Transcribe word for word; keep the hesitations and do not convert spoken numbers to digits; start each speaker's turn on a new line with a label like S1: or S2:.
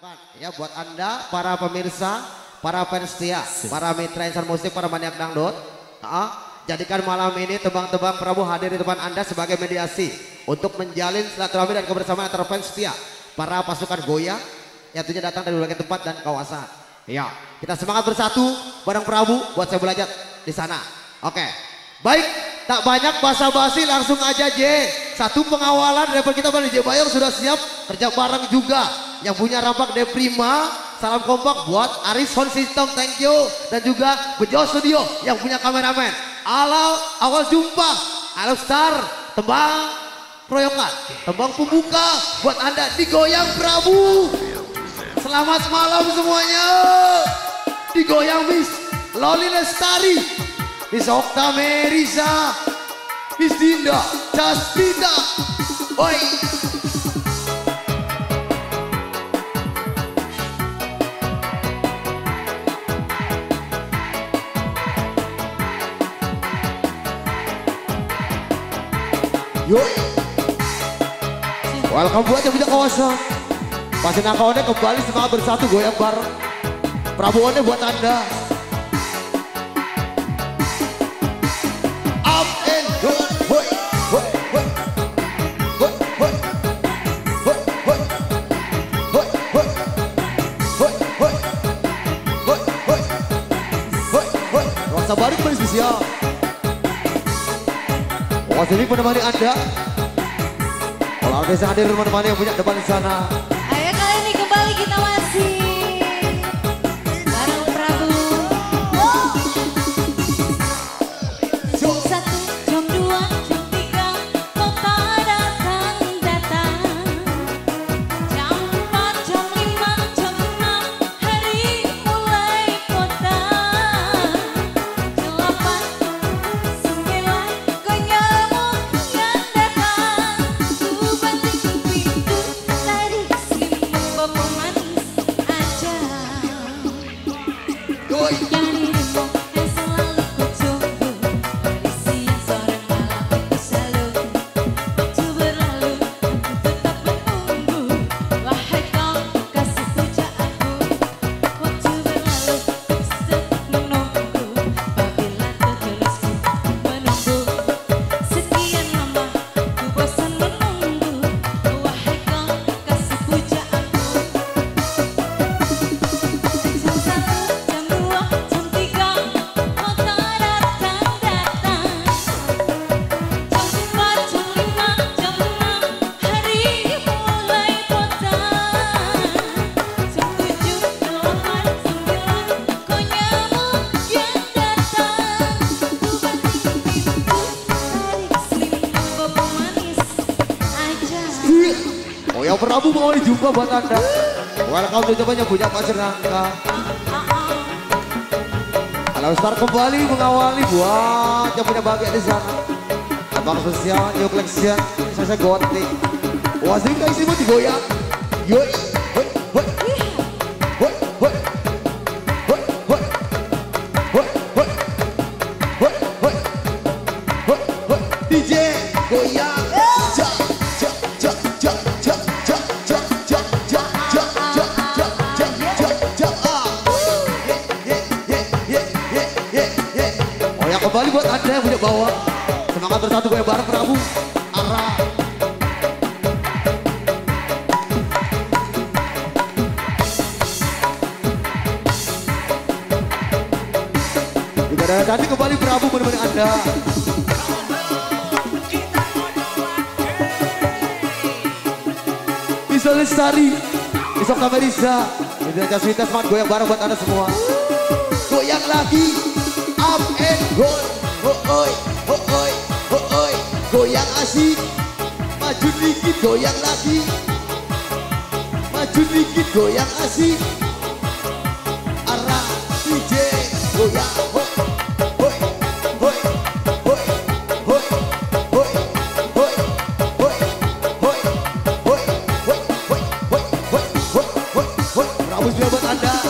S1: Ya buat Anda para pemirsa, para fans setia, para mitra insan musik, para maniak dangdut, uh, jadikan malam ini tebang-tebang Prabu hadir di depan Anda sebagai mediasi untuk menjalin silaturahmi dan kebersamaan antara fans setia, para pasukan goyang yang tentunya datang dari berbagai tempat dan kawasan. Ya, kita semangat bersatu bareng Prabu buat saya belajar di sana. Oke, baik, tak banyak basa-basi, langsung aja J. Satu pengawalan rapper kita Bang J Bayong sudah siap kerja bareng juga. Yang punya rampak De Prima, salam kompak buat Aris Sound System, thank you. Dan juga Bejo Studio yang punya kameramen. Alau awal jumpa, Alau Star, tembang proyokan, tembang pembuka buat Anda digoyang Prabu. Selamat malam semuanya. Digoyang Miss Loli Lestari, Miss Okta Merisa, Miss Dinda Jastinda. Oi. Yuk, welcome buat yang punya kawasan. Pasti nakawannya kembali semangat bersatu goyang bareng. Prabowo-nya buat Anda. Up and go, boy, boy, boy, boy, boy, boy, boy, boy, boy, boy, boy, boy, boy, boy, boy. Rasa baru kembali spesial.Was ini menemani Anda. Kalau Anda hadir menemani yang punya depan di sana.
S2: Ayo kali ini kembali kita masih bareng Prabu. Jam satu, jam dua, jam tiga, kota datang datang. Jam empat, jam lima, jam enam, hari mulai kota. Delapan, sembilan, kau nyamuk yang datang. Ku banting pintu, tarik selimut bobo manis aja. Yang dirimu yang selalu ku tunggu, dari siang sore malam aku selalu. Waktu berlalu aku tetap menunggu, wahai kau kasih puja aku. Waktu berlalu aku tetap menunggu, apabila kau terus menunggu. Sekian lama ku bosan menunggu, wahai kau kasih puja aku. Jam satu, jam dua, jam tiga, kota datang datang. Jam empat, jam lima, jam enam, hari mulai kota. Jam tujuh, delapan, sembilan, kau nyamuk yang datang. Ku banting pintu, tarik selimut bobo manis aja.
S1: Oh yang Prabu mau dijumpa buat Anda. Welcome to Jepang yang punya Pasir Nangka. Kalau Star kembali mengawali buat yang punya bahagia di sana. Abang sosial, New Collection, saya Gotik. Wah sih kayak sih mau digoyang. Yoi, hoi, hoi, hoi, hoi, hoi, hoi, hoi, hoi, hoi, hoi, hoi, hoi. D J goyang. Ja, ja, ja, ja, ja, ja, ja, ja, ja, ja, ja, ja, ja, ja, ja, ah. Ye, ye, ye, ye, ye, ye, ye. Oh yang kembali buat Anda yang punya bawa. Semangat bersatu goyang bareng Prabu. Arah. Juga ada nanti kembali Prabu menemani Anda. Bisa Lestari, bisa Kamerisa, bisa Jasmita, semangat goyang bareng buat Anda semua. Goyang lagi, up and go, ho oi, ho oi, ho oi, goyang asik, maju dikit goyang lagi, maju dikit goyang asik, arah D J goyang, hoi, hoi, hoi, hoi, hoi, hoi, hoi, hoi, hoi, hoi, hoi, hoi, hoi, hoi, hoi, hoi, hoi. Prabu sudah buat Anda.